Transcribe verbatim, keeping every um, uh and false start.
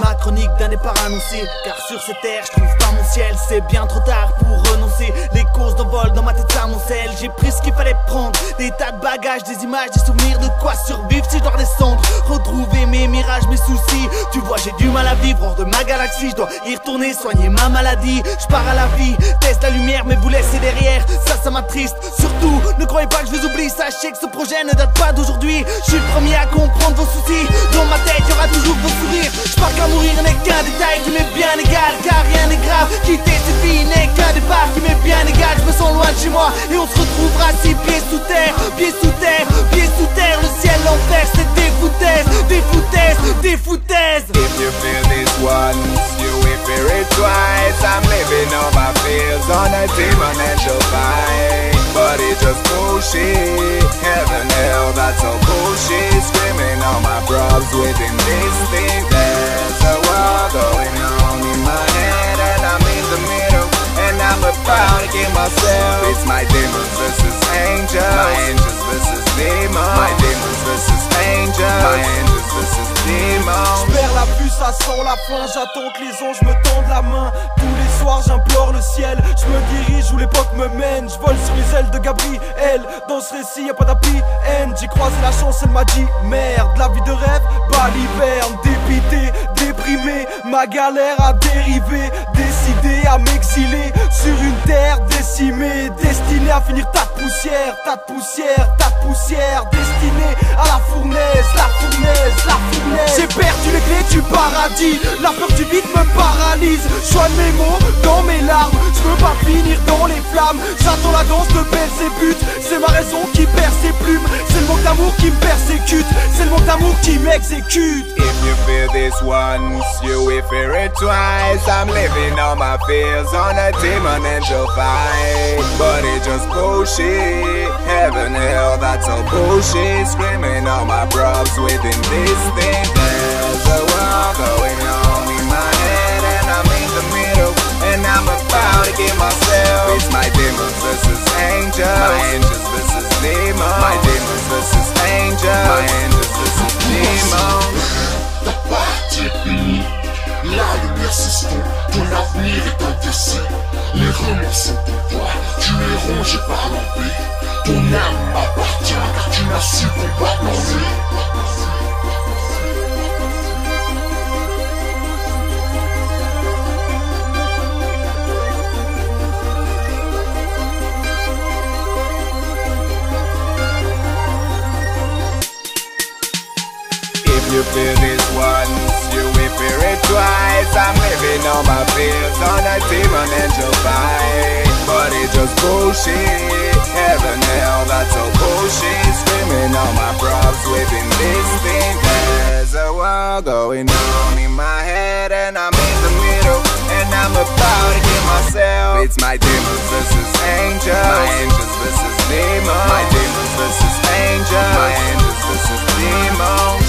ma chronique d'un départ annoncé. Car sur cette terre, je trouve pas mon ciel. C'est bien trop tard pour renoncer. Les causes d'envol dans ma tête s'amoncellent. J'ai pris ce qu'il fallait prendre. Des tas de bagages, des images, des souvenirs. De quoi survivre si je dois descendre. Retrouver mes mirages, mes soucis. Tu vois, j'ai du mal à vivre hors de ma galaxie. Je dois y retourner, soigner ma maladie. Je pars à la vie, teste la lumière, mais vous laissez derrière. Ça, ça m'attriste. Surtout, ne croyez pas que je vous oublie. Sachez que ce projet ne date pas d'aujourd'hui. Je suis le premier à comprendre vos soucis. Dans ma tête, y aura toujours vos sourires. Je pars qu'à mourir n'est qu'un détail qui m'est bien égal, car rien n'est grave. Quitter cette vie n'est qu'un départ qui m'est bien égal. Je me sens loin de chez moi et on se retrouvera six pieds sous terre, pieds sous terre, pieds sous terre. Le ciel, l'enfer, c'est des foutaises, des foutaises, des foutaises. If you feel this once, you will feel it twice. I'm living on my fears on a demon angel fight. But it just bullshit. Heaven, hell, that's all bullshit. Screaming all my problems within this thing. There's a war going on in my head, and I'm in the middle, and I'm about to get myself. It's my demons versus angels. My angels versus demons. My demons versus angels. My angels versus demons. J'perds la puce, ça sent la fin. J'attends que les anges me tendent la main. Tous les soirs j'implore le ciel. Je me dirige où l'époque me mène. Je vole sur les ailes de Gabriel. Dans ce récit y'a pas d'appli haine. J'ai croisé la chance, elle m'a dit merde. La vie de rêve, bah l'hiverne. Dépité, déprimé, ma galère a dérivé. Décidé à m'exiler sur une terre décimée. Destiné à finir tas de poussière, tas de poussière, tas de poussière. Destiné à la fournaise, la fournaise, la fournaise. J'ai perdu les clés du paradis. La peur du vide me paralyse. Je soigne mes mots dans mes larmes. Je veux pas finir dans les flammes. J'attends la danse de Belzébuth. C'est ma raison qui perd ses plumes. C'est le manque d'amour qui me persécute. C'est le manque d'amour qui m'exécute. If you feel this once, you will feel it twice. I'm living all my fears on a demon angel fight. But it just bullshit. Heaven, hell, that's all bullshit. Screaming all my problems within this thing. There's a war going on in my head, and I'm in the middle, and I'm about to get myself. It's my demons versus angels. My angels versus demons. My demons versus angels. My angels versus demons. Ta partie est finie. La lumière s'estompe. Ton avenir est indécis. Les remords sont pour toi. Tu es rongé par l'envie. Ton âme m'appartient car tu n'as su combattre l'ennui. If you feel this once, you will feel it twice. I'm living all my fears on a demon angel fight. But it just bullshit. Heaven, hell, that's all bullshit. Screaming all my problems within this thing. There's a war going on in my head, and I'm in the middle, and I'm about to get myself. It's my demons versus angels. My angels versus demons. My demons versus angels. My angels versus demons.